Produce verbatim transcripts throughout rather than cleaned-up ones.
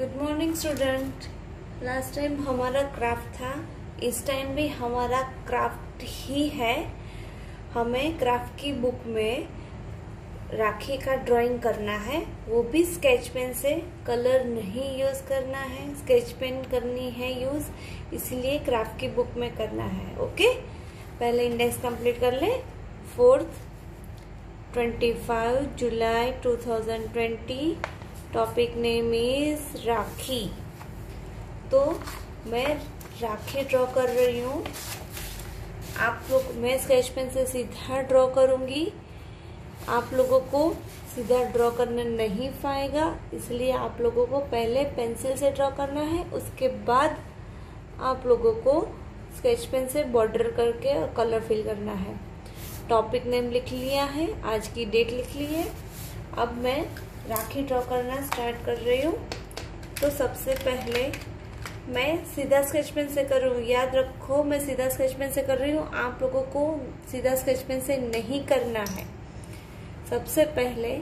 Good morning student. Last time हमारा craft था, इस टाइम भी हमारा क्राफ्ट ही है। हमें क्राफ्ट की बुक में राखी का ड्राइंग करना है, वो भी स्केच पेन से। कलर नहीं यूज करना है, स्केच पेन करनी है यूज, इसलिए क्राफ्ट की बुक में करना है। ओके, पहले इंडेक्स कंप्लीट कर ले। Fourth twenty five July two thousand twenty. Topic name is Rakhi. तो मैं राखी ड्रॉ कर रही हूँ। आप लोग, मैं स्केच पेन से सीधा ड्रॉ करूंगी, आप लोगों को सीधा ड्रॉ करना नहीं पाएगा, इसलिए आप लोगों को पहले पेंसिल से ड्रॉ करना है, उसके बाद आप लोगों को स्केच पेन से बॉर्डर करके और कलर फिल करना है। टॉपिक नेम लिख लिया है, आज की डेट लिख ली है। अब मैं राखी ड्रॉ करना स्टार्ट कर रही हूँ। तो सबसे पहले मैं सीधा स्केच पेन से कर रही हूँ। याद रखो, मैं सीधा स्केच पेन से कर रही हूँ, आप लोगों को सीधा स्केच पेन से नहीं करना है। सबसे पहले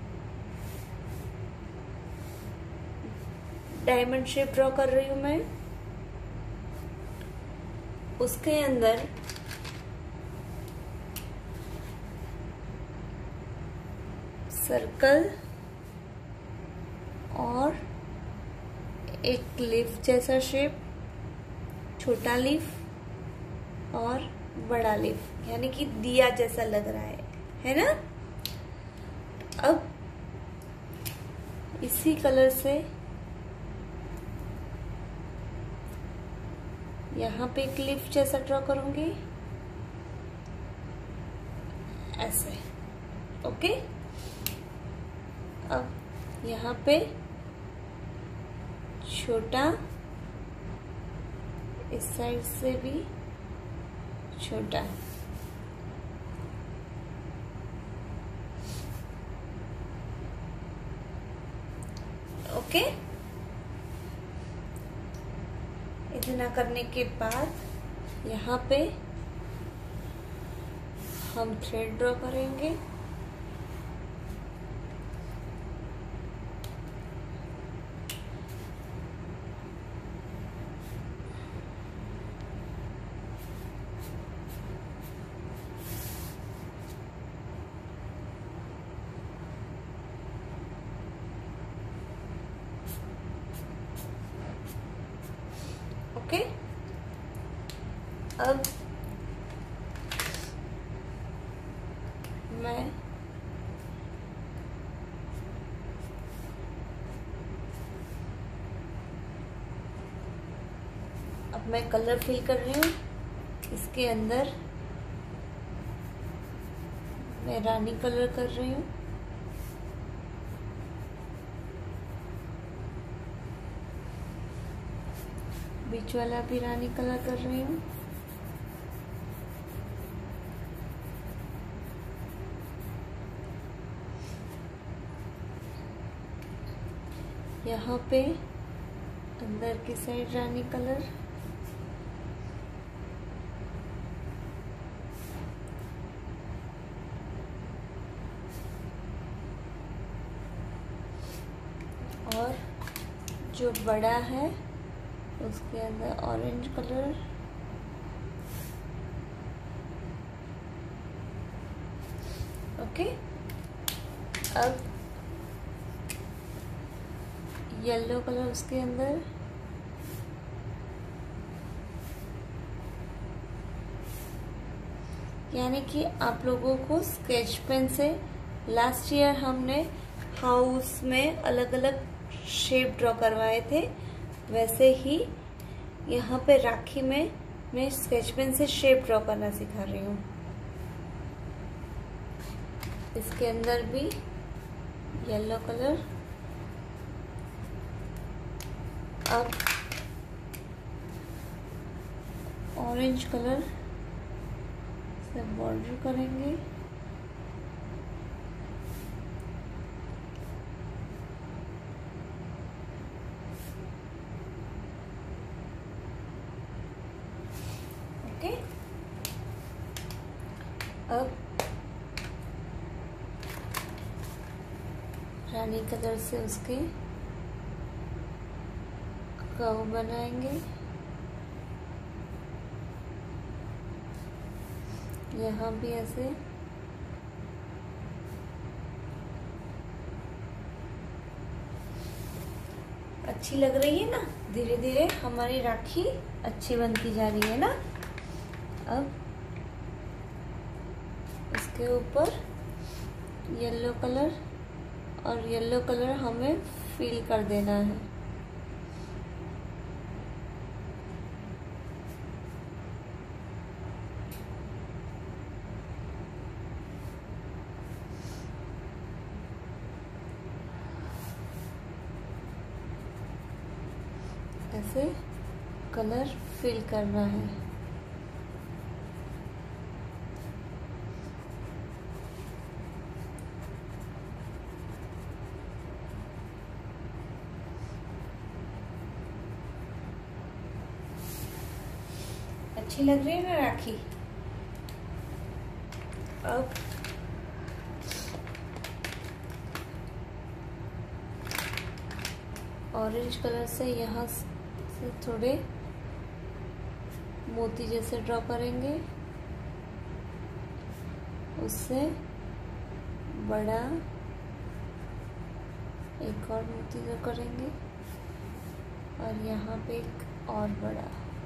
डायमंड शेप ड्रॉ कर रही हूँ मैं। उसके अंदर सर्कल और एक लीफ जैसा शेप, छोटा लीफ और बड़ा लीफ, यानी कि दिया जैसा लग रहा है है ना। अब इसी कलर से यहाँ पे एक लीफ जैसा ड्रॉ करूंगी, ऐसे। ओके, अब यहाँ पे छोटा, इस साइड से भी छोटा। ओके, इतना करने के बाद यहाँ पे हम थ्रेड ड्रॉ करेंगे। ओके, अब मैं अब मैं कलर फिल कर रही हूँ। इसके अंदर मैं रानी कलर कर रही हूँ। बीच वाला भी रानी कलर कर रही हूँ। यहाँ पे अंदर की साइड रानी कलर, और जो बड़ा है उसके अंदर ऑरेंज कलर। ओके, अब येलो कलर उसके अंदर, यानी कि आप लोगों को स्केच पेन से, लास्ट ईयर हमने हाउस में अलग अलग शेप ड्रॉ करवाए थे, वैसे ही यहाँ पे राखी में मैं स्केच पेन से शेप ड्रॉ करना सिखा रही हूँ। इसके अंदर भी येलो कलर। अब ऑरेंज कलर से बॉर्डर करेंगे। ओके, अब रानी कलर से उसके कर्व बनाएंगे। यहाँ भी ऐसे अच्छी लग रही है ना। धीरे धीरे हमारी राखी अच्छी बनती जा रही है ना। अब इसके ऊपर येलो कलर और येलो कलर हमें फिल कर देना है। ऐसे कलर फिल करना है। अच्छी लग रही है ना राखी। अब ऑरेंज कलर से यहाँ से थोड़े मोती जैसे ड्रॉ करेंगे, उससे बड़ा एक और मोती ड्रॉ करेंगे और यहाँ पे एक और बड़ा।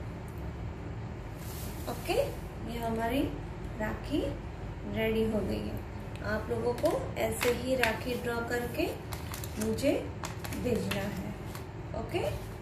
ओके, ये हमारी राखी रेडी हो गई है। आप लोगों को ऐसे ही राखी ड्रॉ करके मुझे भेजना है। ओके।